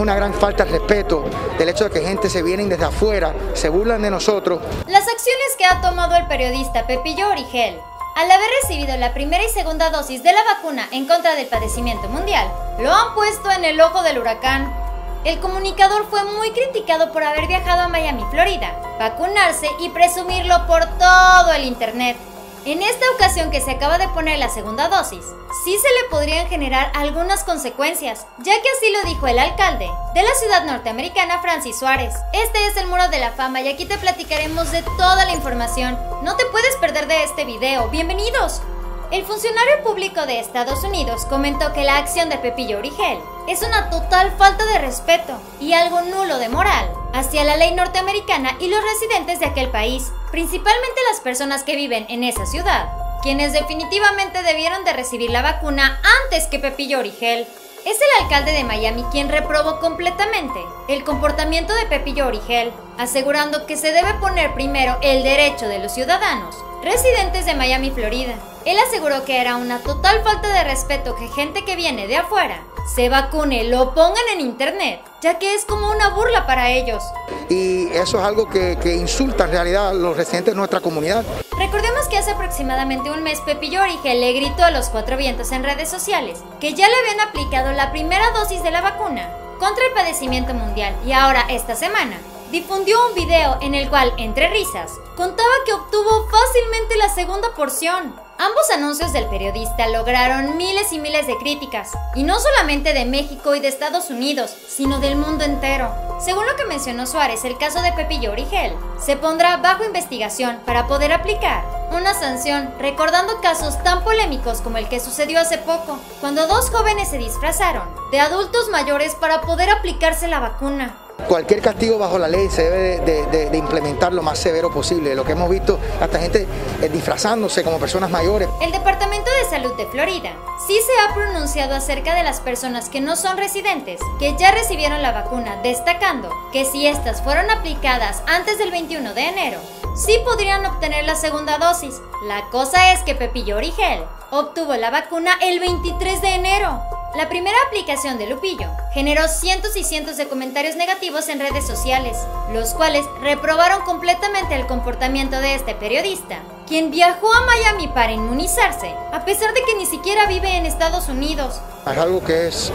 una gran falta de respeto del hecho de que gente se vienen desde afuera, se burlan de nosotros. Las acciones que ha tomado el periodista Pepillo Origel al haber recibido la primera y segunda dosis de la vacuna en contra del padecimiento mundial, lo han puesto en el ojo del huracán. El comunicador fue muy criticado por haber viajado a Miami, Florida, vacunarse y presumirlo por todo el internet. En esta ocasión que se acaba de poner la segunda dosis, sí se le podrían generar algunas consecuencias, ya que así lo dijo el alcalde de la ciudad norteamericana, Francis Suárez. Este es el Muro de la Fama y aquí te platicaremos de toda la información. No te puedes perder de este video. ¡Bienvenidos! El funcionario público de Estados Unidos comentó que la acción de Pepillo Origel es una total falta de respeto y algo nulo de moral hacia la ley norteamericana y los residentes de aquel país, principalmente las personas que viven en esa ciudad, quienes definitivamente debieron de recibir la vacuna antes que Pepillo Origel. Es el alcalde de Miami quien reprobó completamente el comportamiento de Pepillo Origel, asegurando que se debe poner primero el derecho de los ciudadanos residentes de Miami, Florida. Él aseguró que era una total falta de respeto que gente que viene de afuera se vacune, lo pongan en internet, ya que es como una burla para ellos. Y eso es algo que insulta en realidad a los residentes de nuestra comunidad. Recordemos que hace aproximadamente un mes Pepillo Origel le gritó a los cuatro vientos en redes sociales que ya le habían aplicado la primera dosis de la vacuna contra el padecimiento mundial y ahora esta semana difundió un video en el cual, entre risas, contaba que obtuvo fácilmente la segunda porción. Ambos anuncios del periodista lograron miles y miles de críticas, y no solamente de México y de Estados Unidos, sino del mundo entero. Según lo que mencionó Suárez, el caso de Pepillo Origel se pondrá bajo investigación para poder aplicar una sanción, recordando casos tan polémicos como el que sucedió hace poco, cuando dos jóvenes se disfrazaron de adultos mayores para poder aplicarse la vacuna. Cualquier castigo bajo la ley se debe de implementar lo más severo posible. Lo que hemos visto, hasta gente disfrazándose como personas mayores. El Departamento de Salud de Florida sí se ha pronunciado acerca de las personas que no son residentes, que ya recibieron la vacuna, destacando que si estas fueron aplicadas antes del 21 de enero, sí podrían obtener la segunda dosis. La cosa es que Pepillo Origel obtuvo la vacuna el 23 de enero. La primera aplicación de Lupillo generó cientos y cientos de comentarios negativos en redes sociales, los cuales reprobaron completamente el comportamiento de este periodista, quien viajó a Miami para inmunizarse, a pesar de que ni siquiera vive en Estados Unidos. Es algo que es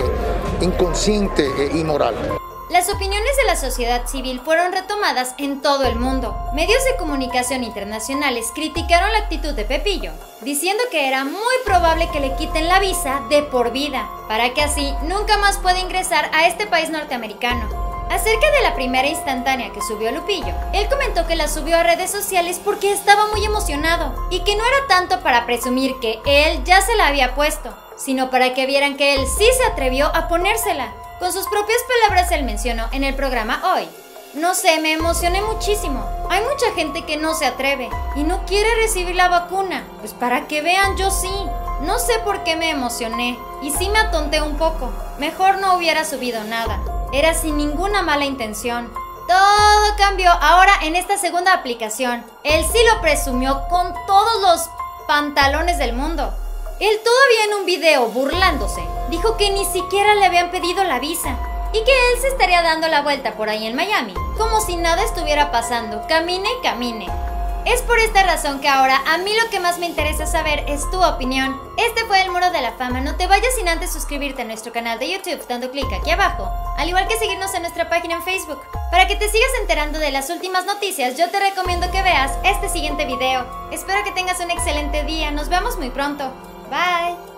inconsciente e inmoral. Las opiniones de la sociedad civil fueron retomadas en todo el mundo. Medios de comunicación internacionales criticaron la actitud de Pepillo, diciendo que era muy probable que le quiten la visa de por vida, para que así nunca más pueda ingresar a este país norteamericano. Acerca de la primera instantánea que subió Lupillo, él comentó que la subió a redes sociales porque estaba muy emocionado y que no era tanto para presumir que él ya se la había puesto, sino para que vieran que él sí se atrevió a ponérsela. Con sus propias palabras él mencionó en el programa Hoy: "No sé, me emocioné muchísimo. Hay mucha gente que no se atreve y no quiere recibir la vacuna. Pues para que vean, yo sí. No sé por qué me emocioné y sí me atonté un poco. Mejor no hubiera subido nada. Era sin ninguna mala intención". Todo cambió ahora en esta segunda aplicación. Él sí lo presumió con todos los pantalones del mundo. Él todavía en un video burlándose dijo que ni siquiera le habían pedido la visa y que él se estaría dando la vuelta por ahí en Miami, como si nada estuviera pasando, camine y camine. Es por esta razón que ahora a mí lo que más me interesa saber es tu opinión. Este fue el Muro de la Fama. No te vayas sin antes suscribirte a nuestro canal de YouTube dando clic aquí abajo, al igual que seguirnos en nuestra página en Facebook. Para que te sigas enterando de las últimas noticias, yo te recomiendo que veas este siguiente video. Espero que tengas un excelente día. Nos vemos muy pronto. Bye.